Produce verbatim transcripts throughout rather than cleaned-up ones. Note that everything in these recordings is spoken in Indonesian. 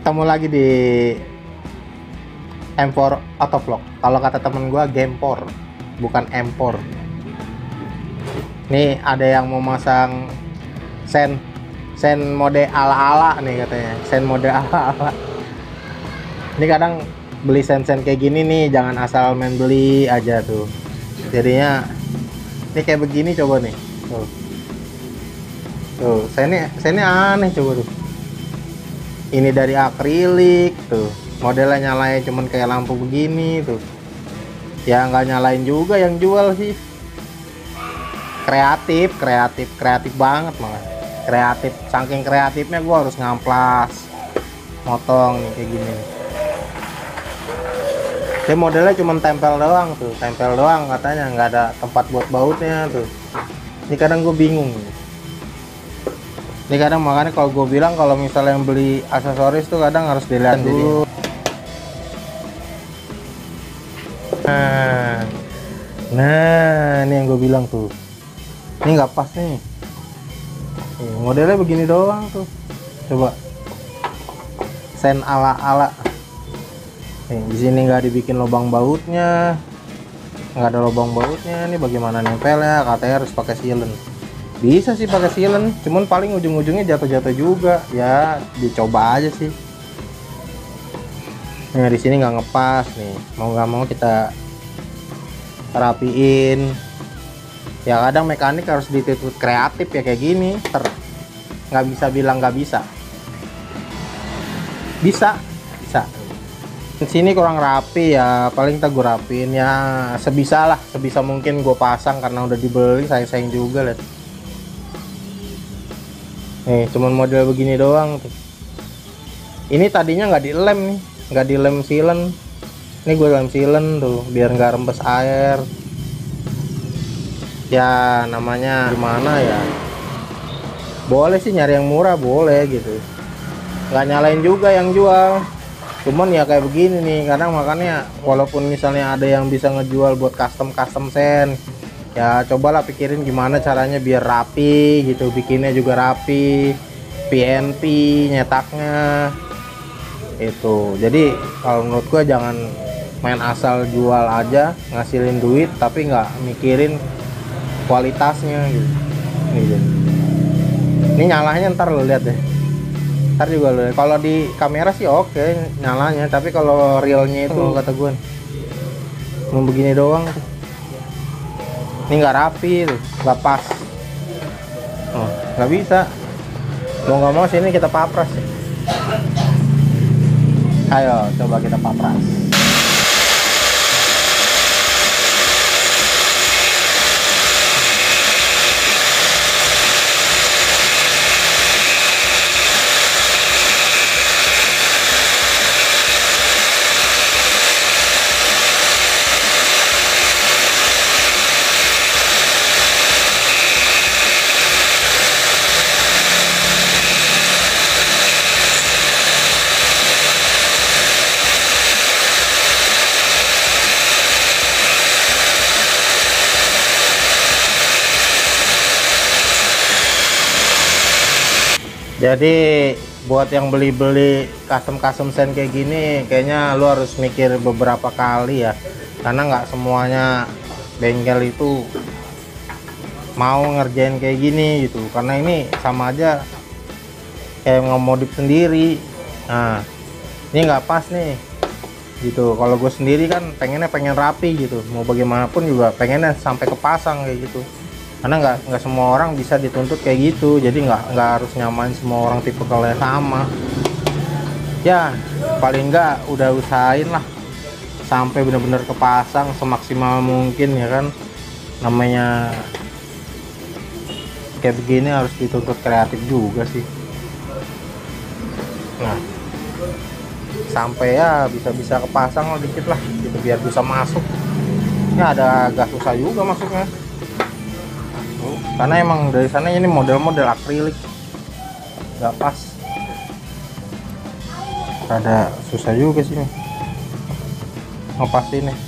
Ketemu lagi di M empat Autovlog. Kalau kata temen gua Gempor, bukan Empor. Nih ada yang mau masang sen sen mode ala-ala nih katanya. Sen mode ala-ala. Ini kadang beli sen-sen kayak gini nih, jangan asal main beli aja tuh. Jadinya ini kayak begini, coba nih. Tuh. Tuh, sennya sennya aneh coba tuh. Ini dari akrilik tuh, modelnya nyalain cuman kayak lampu begini tuh ya, nggak nyalain juga yang jual sih. Kreatif kreatif kreatif banget, malah kreatif, saking kreatifnya gua harus ngamplas motong nih kayak gini. Dia modelnya cuman tempel doang tuh, tempel doang katanya, nggak ada tempat buat bautnya tuh. Ini kadang gue bingung. Ini kadang makanya kalau gue bilang kalau misalnya yang beli aksesoris tuh kadang harus dilihat dulu. Nah, nah ini yang gue bilang tuh, ini nggak pas nih. Nih, modelnya begini doang tuh. Coba sen ala-ala. Nih, di sini nggak dibikin lubang bautnya, nggak ada lubang bautnya. Ini bagaimana nempelnya? Katanya harus pakai sealant. Bisa sih pakai sealant, cuman paling ujung-ujungnya jatuh-jatuh juga. Ya dicoba aja sih. Nah di sini nggak ngepas nih, mau nggak mau kita rapiin. Ya kadang mekanik harus dituntut kreatif ya kayak gini. Ter nggak bisa bilang nggak bisa. Bisa, bisa. Di sini kurang rapi ya, paling tak gue rapiin ya sebisa lah, sebisa mungkin gue pasang karena udah dibeli, sayang-sayang juga lihat. Nih cuman model begini doang tuh. Ini tadinya nggak dilem nih, nggak dilem sealant. Ini gue lem sealant tuh biar nggak rembes air. Ya namanya gimana ya, boleh sih nyari yang murah, boleh gitu, nggak nyalain juga yang jual. Cuman ya kayak begini nih kadang, makanya walaupun misalnya ada yang bisa ngejual buat custom custom sen, ya cobalah pikirin gimana caranya biar rapi gitu, bikinnya juga rapi, P N P nyetaknya itu. Jadi kalau menurut gua jangan main asal jual aja ngasilin duit tapi nggak mikirin kualitasnya gitu. Nih, ini nyalanya ntar lo lihat deh, ntar juga lo. Kalau di kamera sih oke nyalanya, tapi kalau realnya itu oh, kata gue mau begini doang tuh. Ini nggak rapi tuh, nggak pas. Oh, nggak bisa. Mau nggak mau sini kita papras. Ayo coba kita papras. Jadi buat yang beli-beli custom-custom sen kayak gini, kayaknya lu harus mikir beberapa kali ya, karena nggak semuanya bengkel itu mau ngerjain kayak gini gitu. Karena ini sama aja kayak ngemodif sendiri. Nah ini nggak pas nih gitu. Kalau gue sendiri kan pengennya pengen rapi gitu, mau bagaimanapun juga pengennya sampai kepasang kayak gitu. Karena nggak nggak semua orang bisa dituntut kayak gitu, jadi nggak nggak harus nyamain semua orang tipe kalau sama ya. Paling nggak udah usahain lah sampai bener-bener kepasang semaksimal mungkin ya kan. Namanya kayak begini harus dituntut kreatif juga sih. Nah sampai ya bisa-bisa kepasang lah dikit lah gitu biar bisa masuk ya. Ada agak susah juga masuknya karena emang dari sana ini model-model akrilik nggak pas, ada susah juga sih nih ngepasin nih.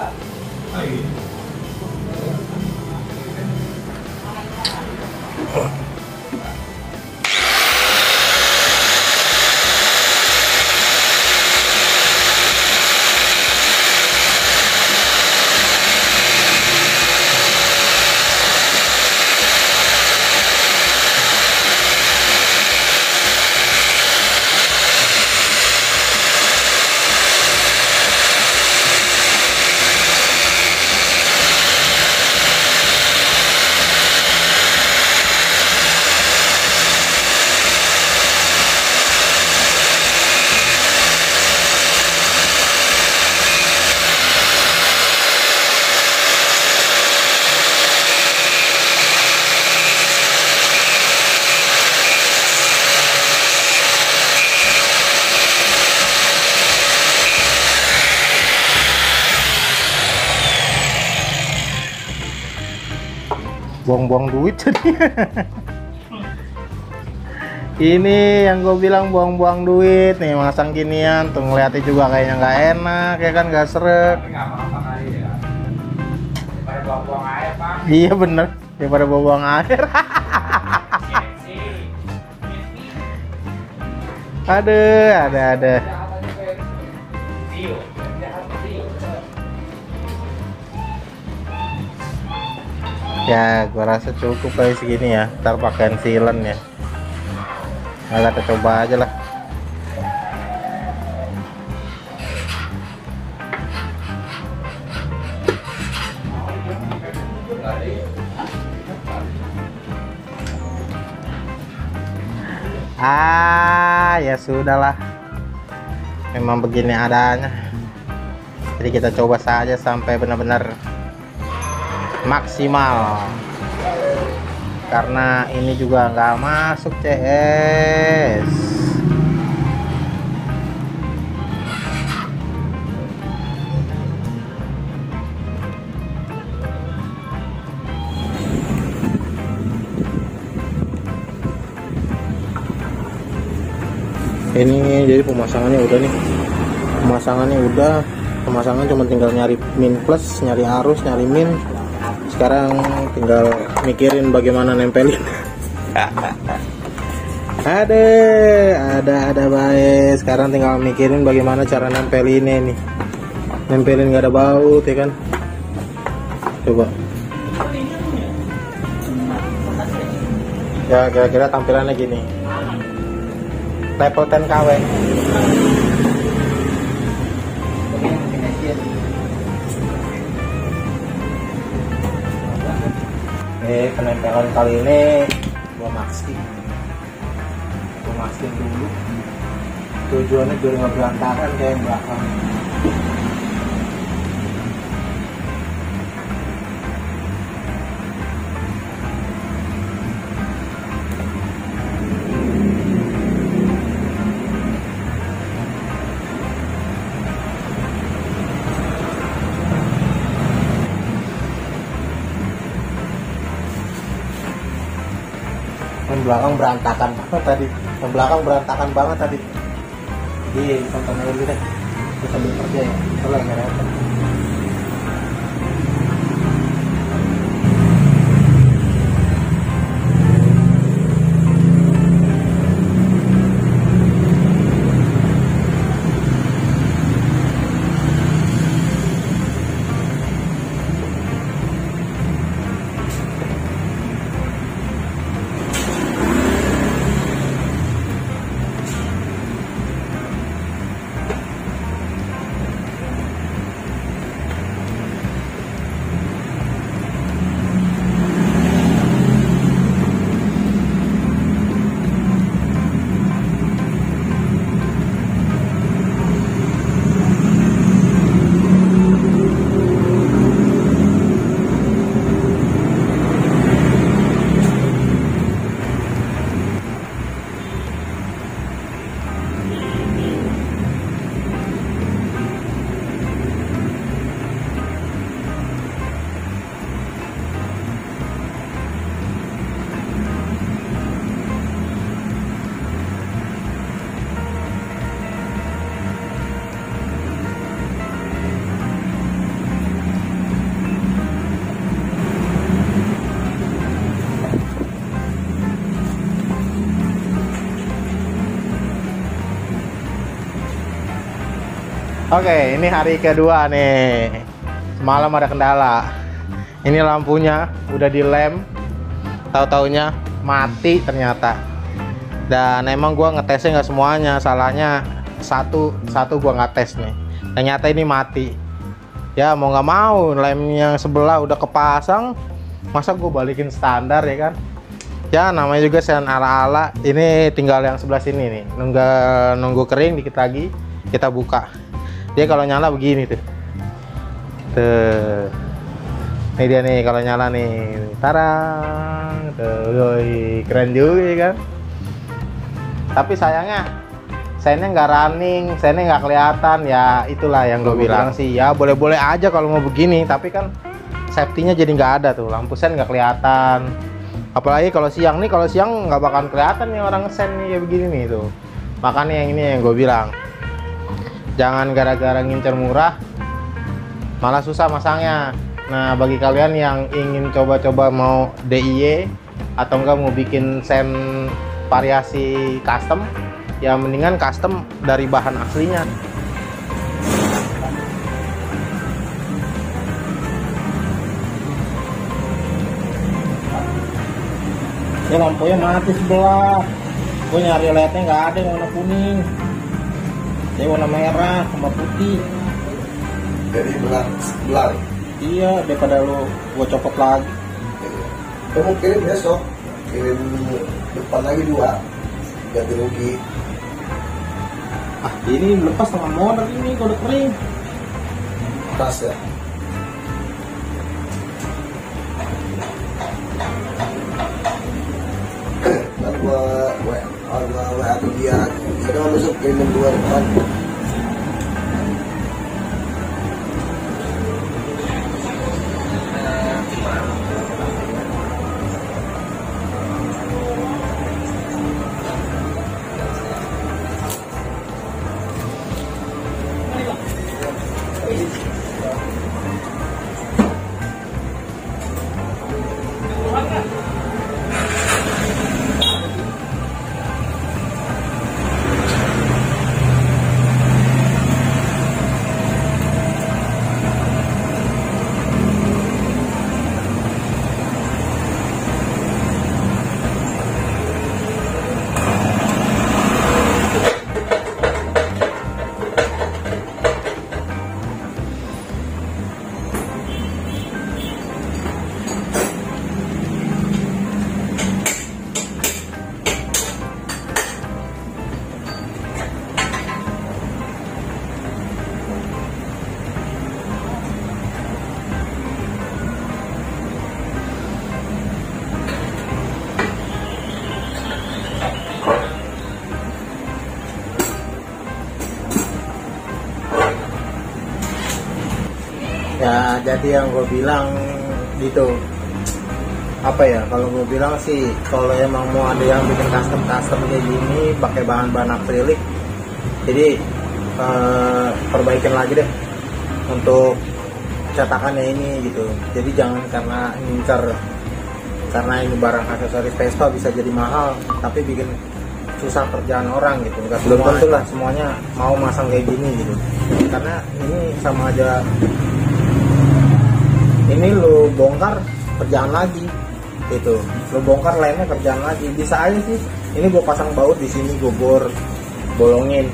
Buang-buang duit jadi. Ini yang gue bilang buang-buang duit nih, masang ginian tuh, ngeliatnya juga kayaknya nggak enak ya kan, nggak seret. Iya bener, daripada buang air. Aduh, ada ada. Ya, gua rasa cukup kayak segini ya. Ntar pakaian sealant ya. Nah, kita coba aja lah. Ah, ya sudahlah. Memang begini adanya. Jadi kita coba saja sampai benar-benar maksimal, karena ini juga nggak masuk C S. Ini jadi pemasangannya udah nih, pemasangannya udah pemasangan cuma tinggal nyari min plus, nyari arus, nyari min. Sekarang tinggal mikirin bagaimana nempelin. ada ada ada baik. Sekarang tinggal mikirin bagaimana cara nempelinnya nih, nempelin nggak ada baut ya kan. Coba ya, kira-kira tampilannya gini, level sepuluh K W. Ini penempelan kali ini gua masking gua masking dulu, tujuannya biar nggak berantakan kayak yang belakang. Yang belakang berantakan banget tadi, yang belakang berantakan banget tadi. Iya, tonton aja dulu deh, kita sambil kerja ya, kalau nggak repot. Oke, ini hari kedua nih. Semalam ada kendala. Ini lampunya udah dilem, tahu-taunya mati ternyata. Dan emang gua ngetesnya nggak semuanya, salahnya satu satu gua nggak tes nih. Ternyata ini mati. Ya mau nggak mau, lem yang sebelah udah kepasang, masa gua balikin standar ya kan? Ya namanya juga sen ala-ala. Ini tinggal yang sebelah sini nih, nunggu nunggu kering dikit lagi kita buka. Dia kalau nyala begini tuh. Tuh. Ini dia nih kalau nyala nih. Tarang. Tuh, yoi, keren juga ya kan. Tapi sayangnya sennya nggak running, sennya nggak kelihatan. Ya itulah yang gue bilang sih. Ya boleh-boleh aja kalau mau begini, tapi kan safety-nya jadi nggak ada tuh. Lampu sen nggak kelihatan. Apalagi kalau siang nih, kalau siang nggak bakalan kelihatan nih orang sen nih kayak begini nih tuh. Makanya yang ini yang gue bilang. Jangan gara-gara ngincer murah malah susah masangnya. Nah bagi kalian yang ingin coba-coba mau D I Y atau enggak mau bikin sen variasi custom, ya mendingan custom dari bahan aslinya. Ya lampunya mati sebelah. Gue nyari lednya nggak ada yang warna kuning. Dia warna merah sama putih. Jadi belar, belar. Iya, daripada lu gua copot lagi. Kamu kirim besok, kirim depan lagi dua, ganti rugi. Ah, ini lepas tengah modal ini kalau udah kering. Pas ya. Dan gua, gua, gua, gua atau dia, kita besok kirim dua depan. Ya jadi yang gue bilang gitu, apa ya, kalau gue bilang sih kalau emang mau ada yang bikin custom custom kayak gini pakai bahan-bahan akrilik, jadi eh, perbaikin lagi deh untuk cetakannya ini gitu. Jadi jangan karena ngincer karena ini barang aksesoris Vespa bisa jadi mahal tapi bikin susah kerjaan orang gitu. Nggak belum tentu lah semuanya mau masang kayak gini gitu, karena ini sama aja ini lu bongkar kerjaan lagi gitu, lu bongkar lainnya kerjaan lagi. Bisa aja sih ini gue pasang baut di sini, gue bor bolongin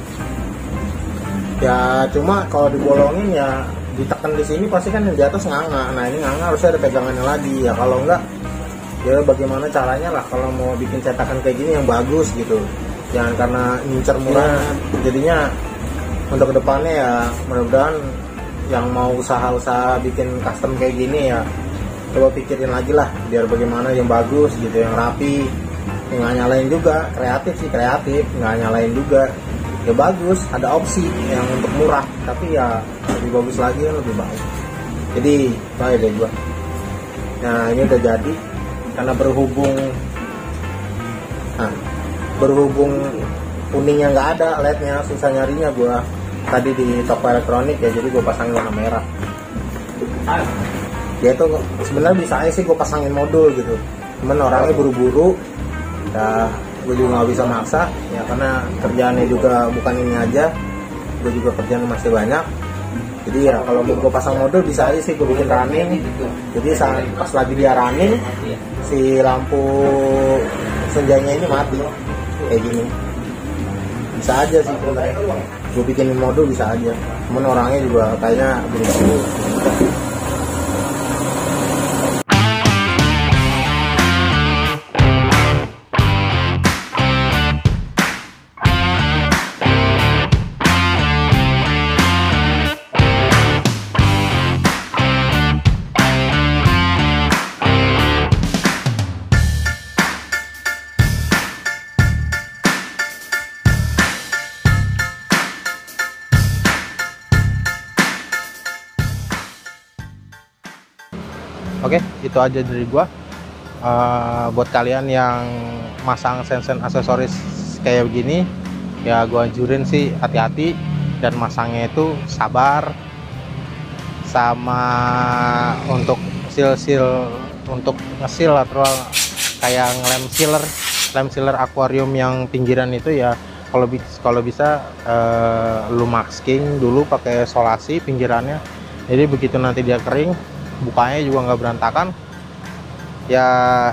ya, cuma kalau dibolongin ya ditekan di sini pasti kan yang di atas nganga. Nah ini nganga harusnya ada pegangannya lagi ya, kalau enggak ya bagaimana caranya lah kalau mau bikin cetakan kayak gini yang bagus gitu, jangan karena ngincer murah. Jadinya untuk kedepannya ya mudah-mudahan yang mau usaha-usaha bikin custom kayak gini ya coba pikirin lagi lah biar bagaimana yang bagus gitu, yang rapi, yang nggak nyalain juga, kreatif sih kreatif, nggak nyalain juga ya bagus, ada opsi yang untuk murah tapi ya lebih bagus lagi kan lebih baik. Jadi baik deh gua. Nah ini udah jadi karena berhubung nah, berhubung kuningnya nggak ada, L E D-nya susah nyarinya gua tadi di toko elektronik ya, jadi gue pasangin warna merah. Ya itu sebenarnya bisa aja sih gue pasangin modul gitu, cuman orangnya buru-buru ya gue juga nggak bisa maksa ya, karena kerjaannya juga bukan ini aja. gue juga kerjaan masih banyak. Jadi ya kalau mau gue pasang modul bisa aja sih gue bikin running. Jadi saat pas lagi dia running, si lampu senjanya ini mati kayak gini. Bisa aja sih gue bikin modul, bisa aja. Cuman orangnya juga kayaknya belum. Oke, itu aja dari gua. Uh, buat kalian yang masang sen-sen aksesoris kayak begini, ya gua anjurin sih hati-hati dan masangnya itu sabar. Sama untuk seal-seal, untuk nge-seal atau kayak lem sealer, lem sealer akuarium yang pinggiran itu ya, kalau kalau bisa uh, lu masking dulu pakai solasi pinggirannya. Jadi begitu nanti dia kering, bukanya juga nggak berantakan ya.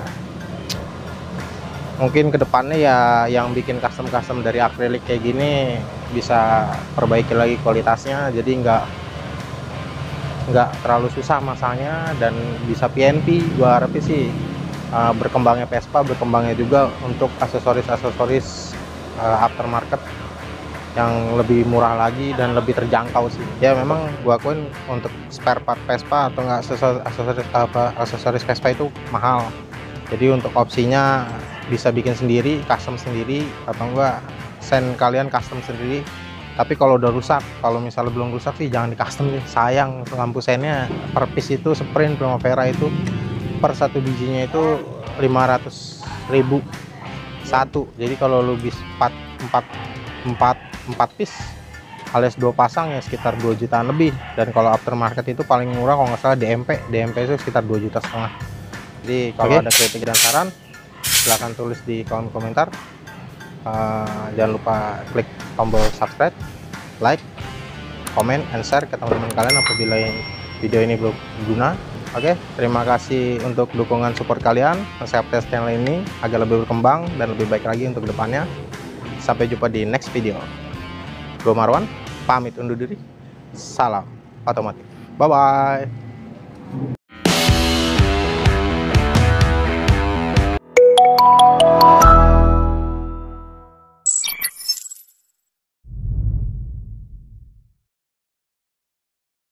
Mungkin kedepannya ya yang bikin custom-custom dari akrilik kayak gini bisa perbaiki lagi kualitasnya, jadi nggak nggak terlalu susah masangnya dan bisa P N P. Gua harapin sih uh, berkembangnya Vespa, berkembangnya juga untuk aksesoris-aksesoris uh, aftermarket yang lebih murah lagi dan lebih terjangkau sih. Ya memang gua akuin untuk spare part Vespa atau enggak aksesoris apa aksesoris Vespa itu mahal. Jadi untuk opsinya bisa bikin sendiri, custom sendiri, atau enggak sen kalian custom sendiri. Tapi kalau udah rusak, kalau misalnya belum rusak sih jangan di custom deh. Sayang, lampu sennya per piece itu Sprint Primavera itu per satu bijinya itu lima ratus ribu satu. Jadi kalau lu bis empat empat empat empat piece alias dua pasang ya sekitar dua jutaan lebih. Dan kalau aftermarket itu paling murah kalau nggak salah D M P D M P itu sekitar dua juta setengah. Jadi kalau okay, ada kritik dan saran silahkan tulis di kolom komentar. Uh, jangan lupa klik tombol subscribe, like, comment, and share ke teman-teman kalian apabila video ini berguna. Oke, okay, terima kasih untuk dukungan support kalian. Saya update channel ini agar lebih berkembang dan lebih baik lagi untuk kedepannya. Sampai jumpa di next video. Gue Marwan, pamit undur diri. Salam otomotif. Bye-bye.